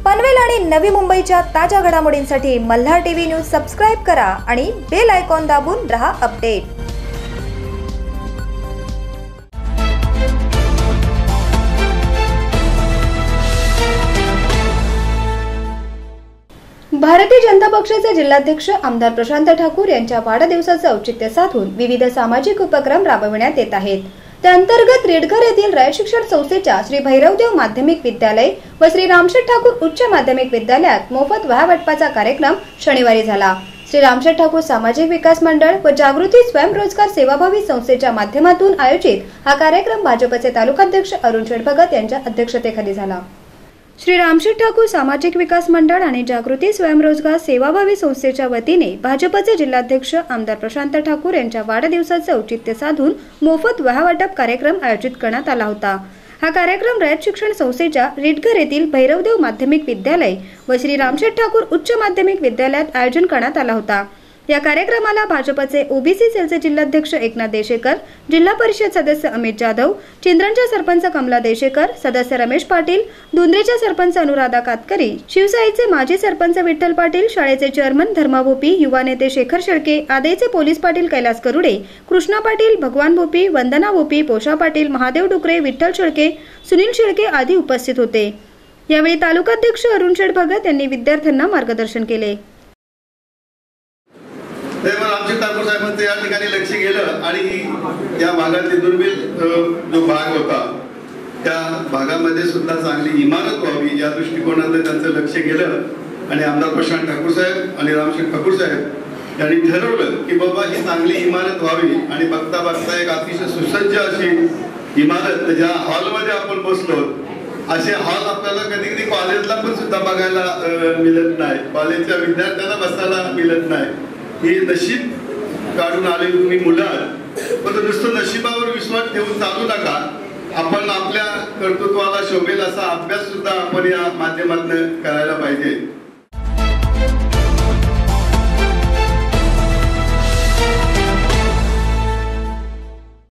पनवेल आणि नवी मुंबईच्या ताज्या घडामोडींसाठी मल्हार टीव्ही न्यूज सबस्क्राइब करा आणि बेल आयकॉन दाबून रहा अपडेट। भारतीय जनता पक्षाचे जिल्हाध्यक्ष आमदार प्रशांत ठाकूर यांच्या वाढदिवसाचे औचित्य साधून विविध सामाजिक उपक्रम राबविण्यात येत आहेत। त्याअंतर्गत रेडघर येथील रयत शिक्षण संस्थेच्या श्री भैरवदेव माध्यमिक विद्यालय व श्री रामशेठ ठाकूर उच्च माध्यमिक विद्यालयात मोफत वह्या कार्यक्रम शनिवारी झाला। श्री रामशेठ ठाकूर सामाजिक विकास मंडळ व जागृती स्वयंरोजगार सेवाभावी संस्थेच्या माध्यमातून आयोजित हा कार्यक्रम भाजपचे तालुकाध्यक्ष अरुण शेठ भगत यांच्या अध्यक्षतेखाली झाला। श्री रामशेठ ठाकूर सामाजिक विकास मंडळ आणि जागृती स्वयंरोजगार सेवाभावी संस्थेच्या वतीने भाजपचे जिल्हाध्यक्ष आमदार प्रशांत ठाकूर यांच्या वाढदिवसाचे औचित्य साधून मोफत वह्या कार्यक्रम आयोजित करण्यात आला होता। हा कार्यक्रम रयत शिक्षण संस्थेच्या रेडघर येथील भैरवदेव माध्यमिक विद्यालय व श्री रामशेठ ठाकूर उच्च माध्यमिक विद्यालयात आयोजन करण्यात आला होता। या कार्यक्रमाला भाजपचे ओबीसी सेलचे जिल्हाध्यक्ष एकनाथ देशेकर, जिल्हा परिषद सदस्य अमित जाधव, चिंद्रनच्या सरपंच कमला देशेकर, सदस्य रमेश पाटील, धुंद्रेच्या सरपंच अनुराधा कातकरी, शिवसाईचे माजी सरपंच विठ्ठल पाटील, शाळेचे चेअरमन धर्मा भोपी, युवा नेते शेखर शेळके, आदेचे पोलीस पाटील कैलास करुडे, कृष्णा पाटील, भगवान भोपी, वंदना भोपी, पोषा पाटील, महादेव डुकरे, विठ्ठल शेळके, सुनील शेळके आदी उपस्थित होते। यावेळी तालुकाध्यक्ष अरुण शेठ भगत यांनी विद्यार्थ्यांना मार्गदर्शन केले। रामशेठ ठाकूर साहेबांचं या ठिकाणी लक्ष गेलं आणि या भागातील दुर्मिळ जो भाग होता त्या भागामध्ये सुद्धा चांगली इमारत व्हावी या दृष्टिकोनाने त्यांचं लक्ष गेलं आणि आमदार प्रशांत ठाकूर साहेब आणि रामशेठ ठाकूर साहेब यांनी ठरवलं की बाबा ही चांगली इमारत व्हावी आणि बघता बघता एक अतिशय सुसज्ज अशी इमारत ज्या हॉलमध्ये आपण बसलो असे हॉल आपल्याला कधी कधी कॉलेजला पण सुद्धा बघायला मिळत नाही, कॉलेजच्या विद्यार्थ्यांना बसायला मिळत नाही। हे नशीब काढून आलेली तुम्ही मुलं आहात, पण नुसतं नशिबावर विश्वास ठेवून चालू नका। आपण आपल्या कर्तृत्वाला शोभेल असा अभ्यास सुद्धा आपण या माध्यमातून करायला पाहिजे।